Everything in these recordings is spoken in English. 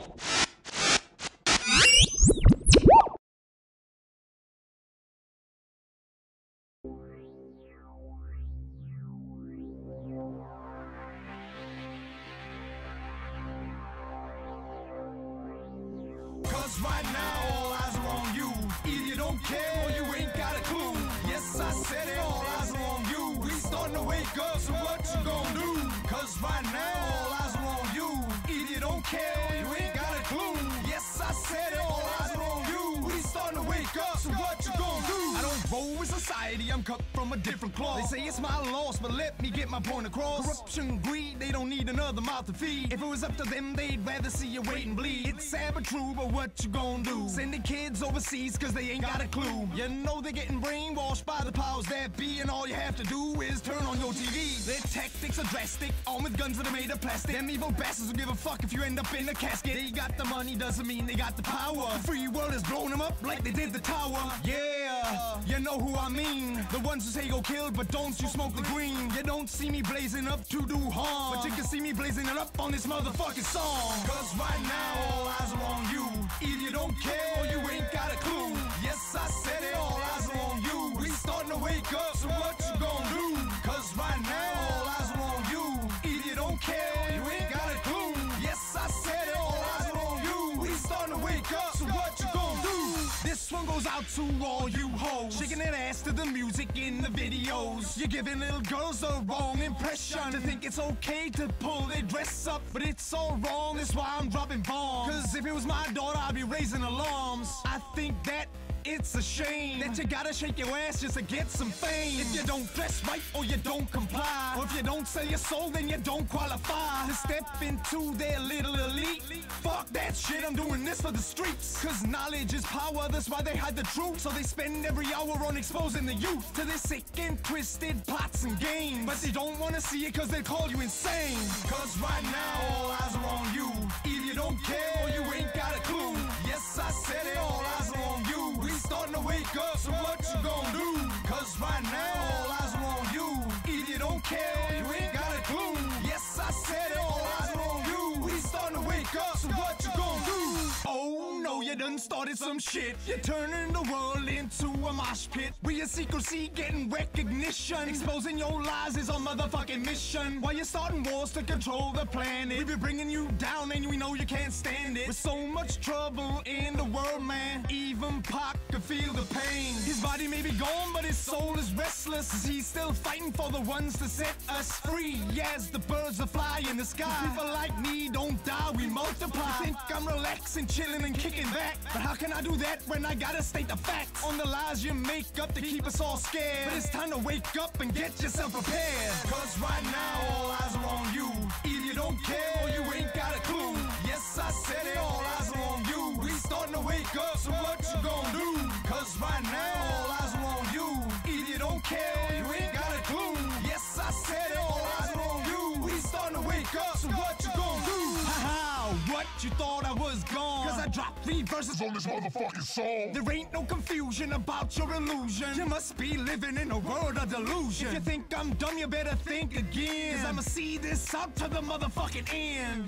Cause right now all eyes are on you. Either you don't care or you ain't got a clue. Yes, I said it, all eyes are on you. We starting to wake up, so what you gonna do? Cause right now all eyes are on you. Either you don't care or you ain't got a clue. Yes, I said it, all eyes are on you. We starting to wake up, so what you gonna do? I don't roll with society, I'm cut from a different cloth. They say it's my loss, but let me get my point across. Corruption, greed, they don't need another mouth to feed. If it was up to them, they'd rather see you wait and bleed. It's sad but true, but what you gonna do? Sending kids overseas cause they ain't got a clue. You know they're getting brainwashed by the powers that be, and all you have to do is turn on your TV. Their tactics are drastic, armed with guns that are made of plastic. Them evil bastards will give a fuck if you end up in a casket. They got the money, doesn't mean they got the power. The free world has blown them up like they did the tower. Yeah, you know who I mean. The ones who say go kill, but don't you smoke the green. You don't see me blazing up to do harm, but you can see me blazing it up on this motherfucking song. Cause right now all eyes are on you. Either you don't care or you ain't got a clue. Yes, I said it, all eyes are on you. We starting to wake up, so what you gonna do? Cause right now all eyes are on you. Either you don't care or you ain't got a clue. Yes, I said it, all eyes are on you. We starting to wake up, so what you gonna do? This one goes out to all you hoes, shaking that ass to the music in the videos. You're giving little girls the wrong impression, to think it's okay to pull their dress up, but it's all wrong, that's why I'm dropping bombs. Cause if it was my daughter, I'd be raising alarms. I think that it's a shame that you gotta shake your ass just to get some fame. If you don't dress right or you don't comply, or if you don't sell your soul, then you don't qualify to step into their little elite. Fuck that shit, I'm doing this for the streets. Cause knowledge is power, that's why they hide the truth. So they spend every hour on exposing the youth to their sick and twisted plots and games. But they don't wanna see it cause they call you insane. Cause right now all eyes are on you. Either you don't care or you ain't got a clue. Yes, I said it, all eyes are on you. We starting to wake up, so what you gonna do? Cause right now all eyes are on you. Either you don't care or you ain't got a clue. Yes, I said it, all eyes are on you. We starting to wake up, so what you gonna do? Oh no, you done started some shit. You're turning the world into a mosh pit, where your secrecy getting recognition. Exposing your lies is our motherfucking mission. While you're starting wars to control the planet, we be bringing you down and we know you can't stand it. With so much trouble in the world, man, even Pac can feel the pain. His body may be gone, but his soul is restless. He's still fighting for the ones to set us free. As the birds that fly in the sky, people like me don't die, we multiply. You think I'm relaxing, chilling and kicking back, but how can I do that when I gotta state the facts on the lies you make up to keep us all scared? But it's time to wake up and get yourself prepared. Cause right now all eyes are on you. Either you don't care or you ain't got a clue. Yes, I said it, all eyes are on you. We starting to wake up, so what you gonna do? Cause right now all eyes are on you. Either you don't care or you ain't got a clue. Yes, I said it, all eyes are on you. We starting to wake up, so what you gonna do? Haha, what, you thought I was gone? Cause I dropped 3 verses on this motherfucking song. There ain't no confusion about your illusion. You must be living in a world of delusion. If you think I'm dumb, you better think again, cause I'ma see this out to the motherfucking end.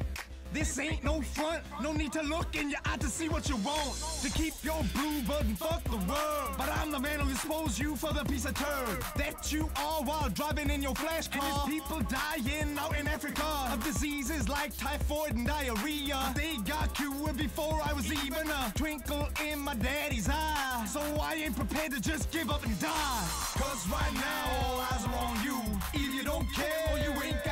This ain't no front, no need to look in your eye to see what you want, to keep your blue blood and fuck the world. But I'm the man who'll expose you for the piece of turd that you are while driving in your flash car. And there's people dying out in Africa of diseases like typhoid and diarrhea. They got cured before I was even a twinkle in my daddy's eye. So I ain't prepared to just give up and die. Cause right now all eyes are on you. Either you don't care or you ain't